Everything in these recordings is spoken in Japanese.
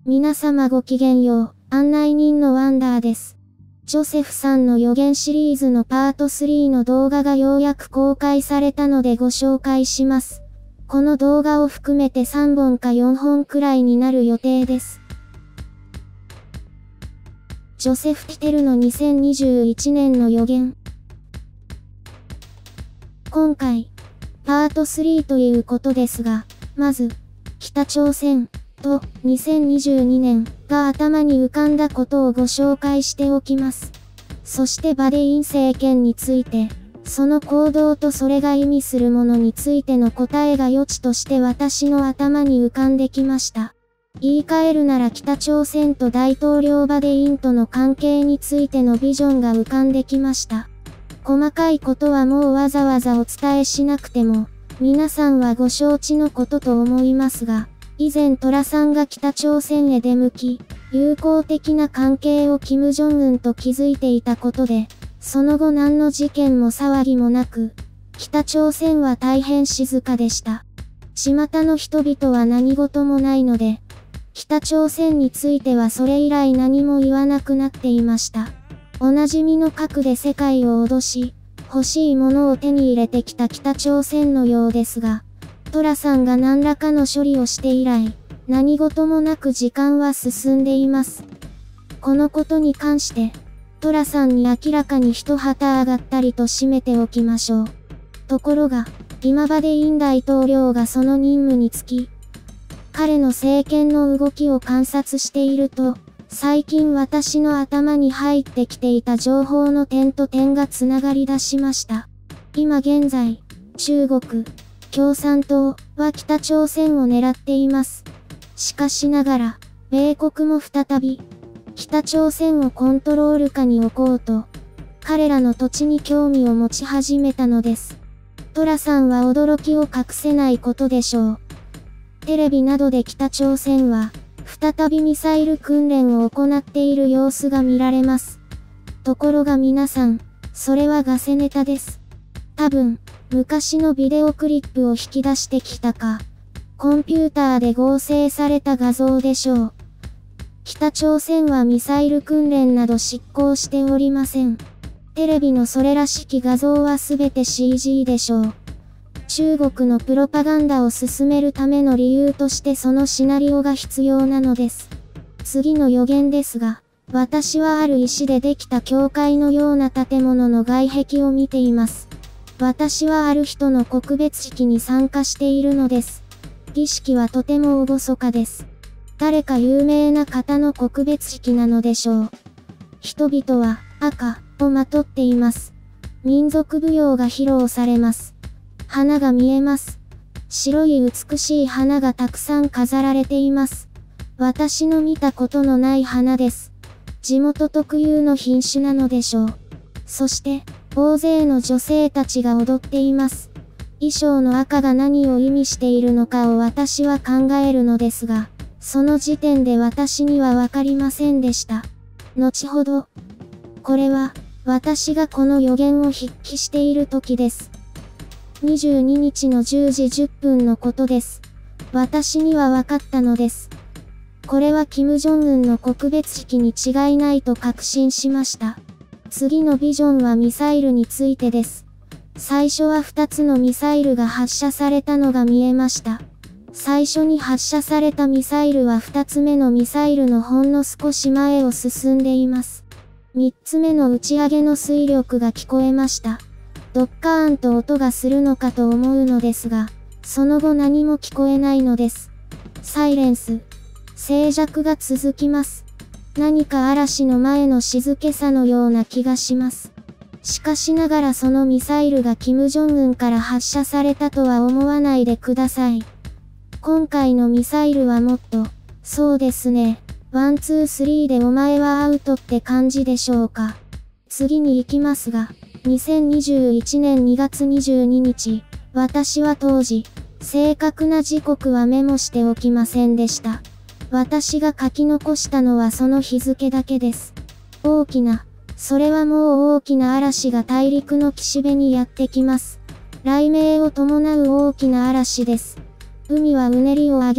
皆様ごきげんよう、案内人のワンダーです。ジョセフさんの予言シリーズのパート3の動画がようやく公開されたのでご紹介します。この動画を含めて3本か4本くらいになる予定です。ジョセフ・ティテルの2021年の予言。今回、パート3ということですが、まず、北朝鮮と2022年が頭に浮かんだことをご紹介しておきます。そしてバデイン政権について、その行動とそれが意味するものについての答えが余地として私の頭に浮かんできました。言い換えるなら北朝鮮と大統領バデインとの関係についてのビジョンが浮かんできました。細かいことはもうわざわざお伝えしなくても、皆さんはご承知のことと思いますが、以前寅さんが北朝鮮へ出向き、友好的な関係を金正恩と築いていたことで、その後何の事件も騒ぎもなく、北朝鮮は大変静かでした。巷の人々は何事もないので、北朝鮮についてはそれ以来何も言わなくなっていました。おなじみの核で世界を脅し、欲しいものを手に入れてきた北朝鮮のようですが、寅さんが何らかの処理をして以来、何事もなく時間は進んでいます。このことに関して、寅さんに明らかに一旗上がったりと締めておきましょう。ところが、今バデイン大統領がその任務につき、彼の政権の動きを観察していると、最近私の頭に入ってきていた情報の点と点がつながり出しました。今現在、中国、共産党は北朝鮮を狙っています。しかしながら、米国も再び、北朝鮮をコントロール下に置こうと、彼らの土地に興味を持ち始めたのです。寅さんは驚きを隠せないことでしょう。テレビなどで北朝鮮は、再びミサイル訓練を行っている様子が見られます。ところが皆さん、それはガセネタです。多分、昔のビデオクリップを引き出してきたか、コンピューターで合成された画像でしょう。北朝鮮はミサイル訓練など執行しておりません。テレビのそれらしき画像はすべて CG でしょう。中国のプロパガンダを進めるための理由としてそのシナリオが必要なのです。次の予言ですが、私はある石でできた教会のような建物の外壁を見ています。私はある人の告別式に参加しているのです。儀式はとても厳かです。誰か有名な方の告別式なのでしょう。人々は赤をまとっています。民族舞踊が披露されます。花が見えます。白い美しい花がたくさん飾られています。私の見たことのない花です。地元特有の品種なのでしょう。そして、大勢の女性たちが踊っています。衣装の赤が何を意味しているのかを私は考えるのですが、その時点で私にはわかりませんでした。後ほど。これは、私がこの予言を筆記している時です。22日の10時10分のことです。私には分かったのです。これは金正恩の告別式に違いないと確信しました。次のビジョンはミサイルについてです。最初は2つのミサイルが発射されたのが見えました。最初に発射されたミサイルは2つ目のミサイルのほんの少し前を進んでいます。3つ目の打ち上げの推力が聞こえました。ドッカーンと音がするのかと思うのですが、その後何も聞こえないのです。サイレンス。静寂が続きます。何か嵐の前の静けさのような気がします。しかしながらそのミサイルが金正恩から発射されたとは思わないでください。今回のミサイルはもっと、そうですね、1、2、3でお前はアウトって感じでしょうか。次に行きますが、2021年2月22日、私は当時、正確な時刻はメモしておきませんでした。私が書き残したのはその日付だけです。それはもう大きな嵐が大陸の岸辺にやってきます。雷鳴を伴う大きな嵐です。海はうねりを上げ、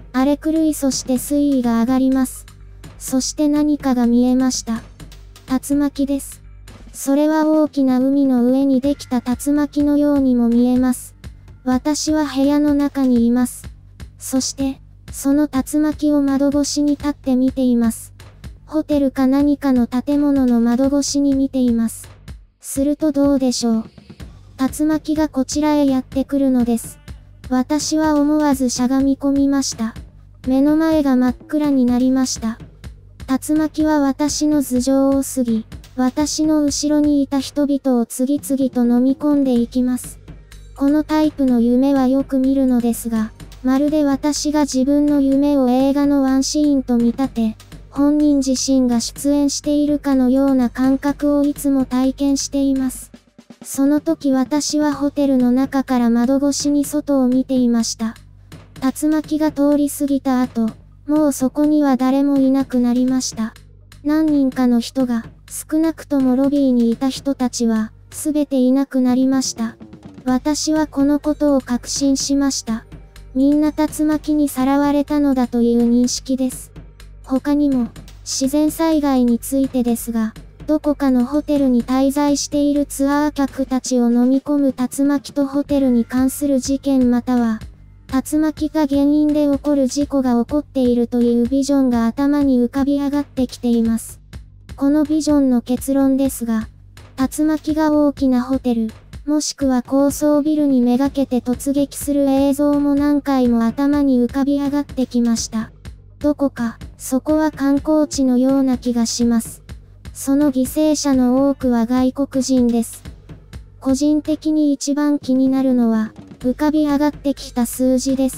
荒れ狂いそして水位が上がります。そして何かが見えました。竜巻です。それは大きな海の上にできた竜巻のようにも見えます。私は部屋の中にいます。そして、その竜巻を窓越しに立って見ています。ホテルか何かの建物の窓越しに見ています。するとどうでしょう。竜巻がこちらへやってくるのです。私は思わずしゃがみ込みました。目の前が真っ暗になりました。竜巻は私の頭上を過ぎ、私の後ろにいた人々を次々と飲み込んでいきます。このタイプの夢はよく見るのですが、まるで私が自分の夢を映画のワンシーンと見立て、本人自身が出演しているかのような感覚をいつも体験しています。その時私はホテルの中から窓越しに外を見ていました。竜巻が通り過ぎた後、もうそこには誰もいなくなりました。何人かの人が、少なくともロビーにいた人たちは、すべていなくなりました。私はこのことを確信しました。みんな竜巻にさらわれたのだという認識です。他にも、自然災害についてですが、どこかのホテルに滞在しているツアー客たちを飲み込む竜巻とホテルに関する事件または、竜巻が原因で起こる事故が起こっているというビジョンが頭に浮かび上がってきています。このビジョンの結論ですが、竜巻が大きなホテル、もしくは高層ビルにめがけて突撃する映像も何回も頭に浮かび上がってきました。どこか、そこは観光地のような気がします。その犠牲者の多くは外国人です。個人的に一番気になるのは、浮かび上がってきた数字です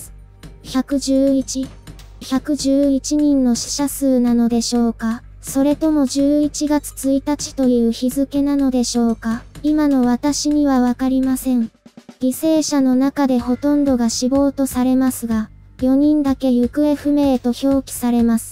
。111。111人の死者数なのでしょうか。それとも11月1日という日付なのでしょうか。今の私にはわかりません。犠牲者の中でほとんどが死亡とされますが、4人だけ行方不明と表記されます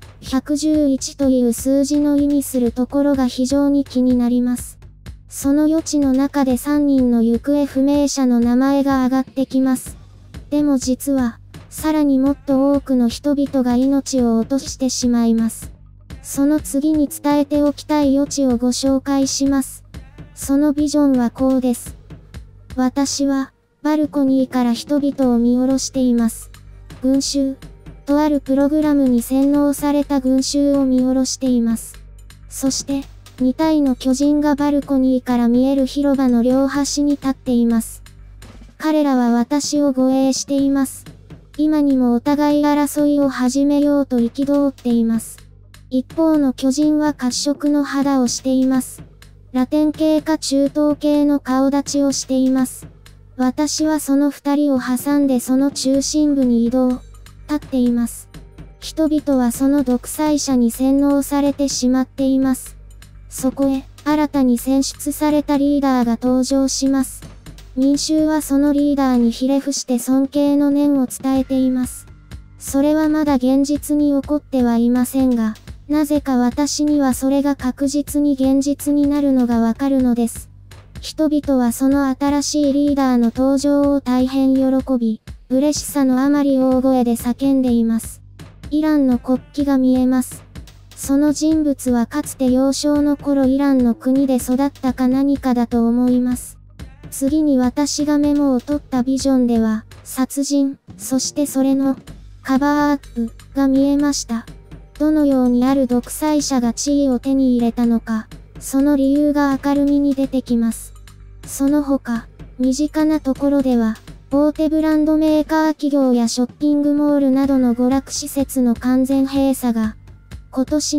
。111という数字の意味するところが非常に気になります。その余地の中で3人の行方不明者の名前が挙がってきます。でも実は、さらにもっと多くの人々が命を落としてしまいます。その次に伝えておきたい余地をご紹介します。そのビジョンはこうです。私は、バルコニーから人々を見下ろしています。群衆。とあるプログラムに洗脳された群衆を見下ろしています。そして、2体の巨人がバルコニーから見える広場の両端に立っています。彼らは私を護衛しています。今にもお互い争いを始めようと憤っています。一方の巨人は褐色の肌をしています。ラテン系か中東系の顔立ちをしています。私はその2人を挟んでその中心部に移動。立っています。人々はその独裁者に洗脳されてしまっています。そこへ、新たに選出されたリーダーが登場します。民衆はそのリーダーにひれ伏して尊敬の念を伝えています。それはまだ現実に起こってはいませんが、なぜか私にはそれが確実に現実になるのがわかるのです。人々はその新しいリーダーの登場を大変喜び、嬉しさのあまり大声で叫んでいます。イランの国旗が見えます。その人物はかつて幼少の頃イランの国で育ったか何かだと思います。次に私がメモを取ったビジョンでは、殺人、そしてそれのカバーアップが見えました。どのようにある独裁者が地位を手に入れたのか、その理由が明るみに出てきます。その他、身近なところでは、大手ブランドメーカー企業やショッピングモールなどの娯楽施設の完全閉鎖が、今年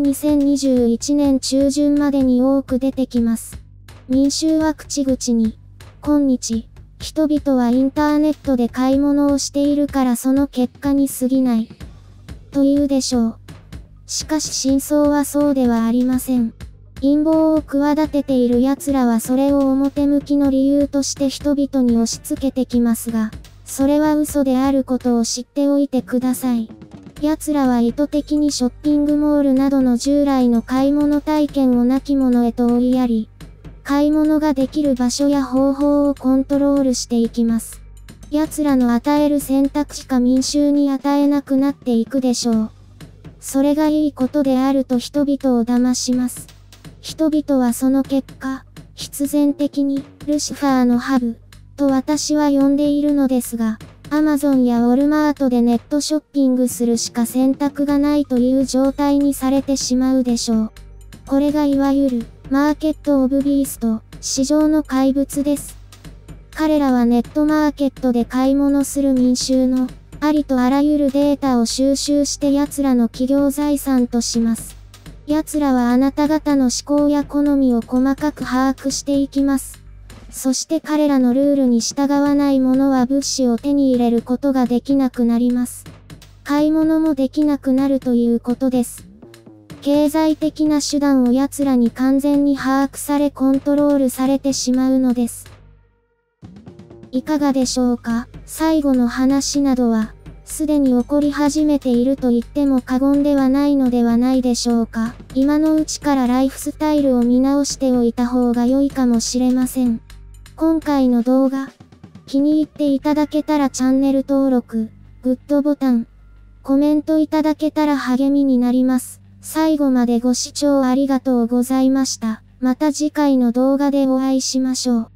2021年中旬までに多く出てきます。民衆は口々に、今日、人々はインターネットで買い物をしているからその結果に過ぎない、というでしょう。しかし真相はそうではありません。陰謀を企てている奴らはそれを表向きの理由として人々に押し付けてきますが、それは嘘であることを知っておいてください。奴らは意図的にショッピングモールなどの従来の買い物体験を亡き者へと追いやり、買い物ができる場所や方法をコントロールしていきます。 奴らの与える選択しか民衆に与えなくなっていくでしょう。それがいいことであると人々を騙します。人々はその結果、必然的に、ルシファーのハブ、と私は呼んでいるのですが、アマゾンやウォルマートでネットショッピングするしか選択がないという状態にされてしまうでしょう。これがいわゆる、マーケット・オブ・ビースト、市場の怪物です。彼らはネットマーケットで買い物する民衆の、ありとあらゆるデータを収集して奴らの企業財産とします。奴らはあなた方の思考や好みを細かく把握していきます。そして彼らのルールに従わない者は物資を手に入れることができなくなります。買い物もできなくなるということです。経済的な手段を奴らに完全に把握されコントロールされてしまうのです。いかがでしょうか。最後の話などは、すでに起こり始めていると言っても過言ではないのではないでしょうか。今のうちからライフスタイルを見直しておいた方が良いかもしれません。今回の動画、気に入っていただけたらチャンネル登録、グッドボタン、コメントいただけたら励みになります。最後までご視聴ありがとうございました。また次回の動画でお会いしましょう。